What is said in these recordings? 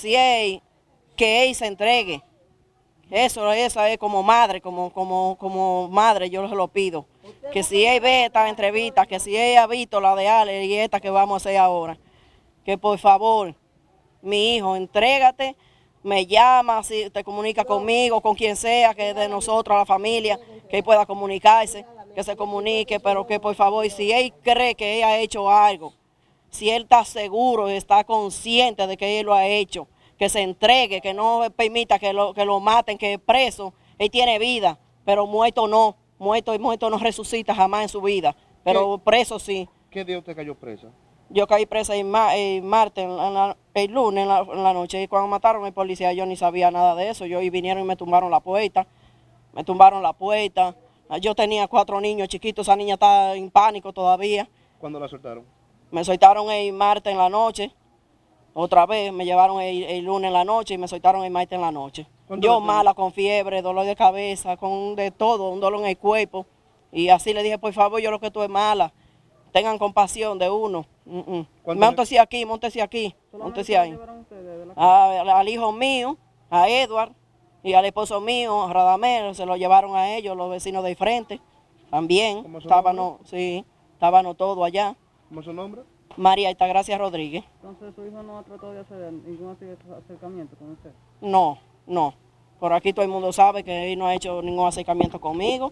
si él, que él se entregue. Esa es como madre, como madre yo se lo pido. Que si él ve esta entrevista, que si él ha visto la de Ale y esta que vamos a hacer ahora, que por favor, mi hijo, entrégate, me llama, si te comunica conmigo, con quien sea, que de nosotros, la familia, que él pueda comunicarse, que se comunique, pero que por favor, si él cree que él ha hecho algo, si él está seguro, está consciente de que él lo ha hecho, que se entregue, que no permita que lo maten, que es preso, él tiene vida, pero muerto no, muerto no resucita jamás en su vida, pero preso sí. ¿Qué día usted cayó presa? Yo caí presa el martes, el lunes en la noche, y cuando mataron al policía yo ni sabía nada de eso, y vinieron y me tumbaron la puerta, yo tenía 4 niños chiquitos, esa niña está en pánico todavía. ¿Cuándo la soltaron? Me soltaron el martes en la noche, otra vez me llevaron el lunes en la noche y me soltaron el martes en la noche. Yo mala, con fiebre, dolor de cabeza, con de todo, un dolor en el cuerpo. Y así le dije, por favor, yo lo que tú es mala, tengan compasión de uno. Móntese aquí, móntese aquí, móntese ahí. Al hijo mío, a Edward, y al esposo mío, a Radamel, se lo llevaron a ellos, los vecinos de frente, también. Estábamos todos allá. ¿Cómo es su nombre? María Altagracia Rodríguez. Entonces, ¿su hijo no ha tratado de hacer ningún acercamiento con usted? No. Por aquí todo el mundo sabe que él no ha hecho ningún acercamiento conmigo.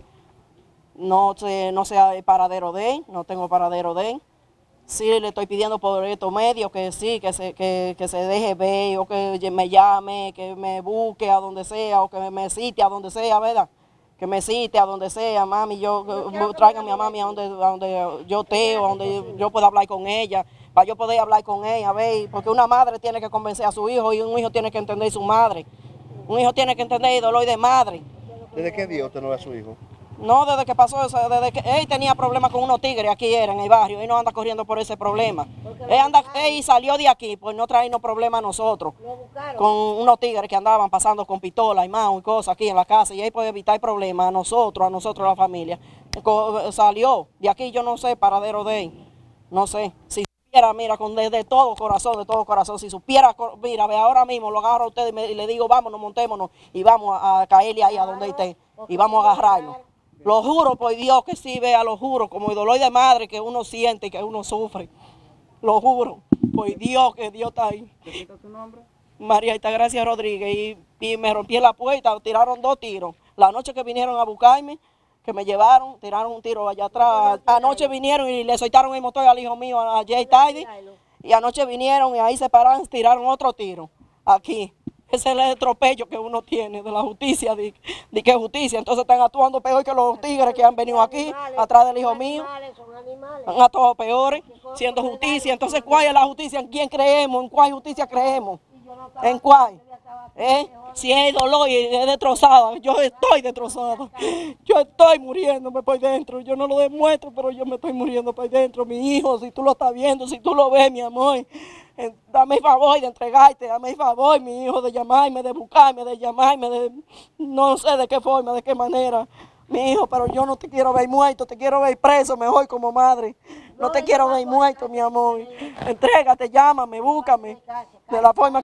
No sé el paradero de él, no tengo paradero de él. Sí le estoy pidiendo por estos medios que sí, que se deje ver, o que me llame, que me busque a donde sea, o que me cite a donde sea, ¿verdad? Que me cite a donde sea, mami, tráiganme a mami a donde yo esté, o donde yo pueda hablar con ella, para yo poder hablar con ella, ver, porque una madre tiene que convencer a su hijo y un hijo tiene que entender su madre. Un hijo tiene que entender el dolor de madre. ¿Desde qué día usted no ve a su hijo? No, desde que pasó eso, desde que él tenía problemas con unos tigres aquí en el barrio, él no anda corriendo por ese problema. Él salió de aquí por no traernos problemas a nosotros, con unos tigres que andaban pasando con pistolas y manos y cosas aquí en la casa, y él puede evitar problemas a nosotros la familia. Salió de aquí, yo no sé, paradero de él, no sé. Si supiera, mira, de todo corazón, si supiera, mira, ve ahora mismo, lo agarro a usted y le digo, vámonos, montémonos, y vamos a caerle ahí a donde esté, y vamos a agarrarlo. Lo juro por Dios que sí, vea, lo juro, como el dolor de madre que uno siente y que uno sufre. Lo juro, por Dios, que Dios está ahí. ¿Repita tu nombre? María Altagracia Rodríguez, y me rompí la puerta, tiraron 2 tiros. La noche que vinieron a buscarme, que me llevaron, tiraron un tiro allá atrás. Anoche vinieron y le soltaron el motor al hijo mío, a Jay Tidy, y anoche vinieron y ahí se pararon, tiraron otro tiro, aquí. Ese es el atropello que uno tiene de la justicia, de que es justicia. Entonces están actuando peor que los tigres que han venido aquí, atrás del hijo mío. Han actuado peores, siendo justicia. Entonces, ¿cuál es la justicia? ¿En quién creemos? ¿En cuál justicia creemos? ¿En cuál? Si es dolor y es destrozada, yo estoy destrozada. Yo estoy muriéndome por dentro. Yo no lo demuestro, pero yo me estoy muriendo por dentro. Mi hijo, si tú lo estás viendo, si tú lo ves, mi amor, dame el favor de entregarte, dame el favor, mi hijo, de llamarme, de buscarme, de llamarme, no sé de qué forma, de qué manera. Mi hijo, pero yo no te quiero ver muerto, te quiero ver preso mejor como madre. No te quiero ver muerto, mi amor. Entrégate, llámame, búscame, de la forma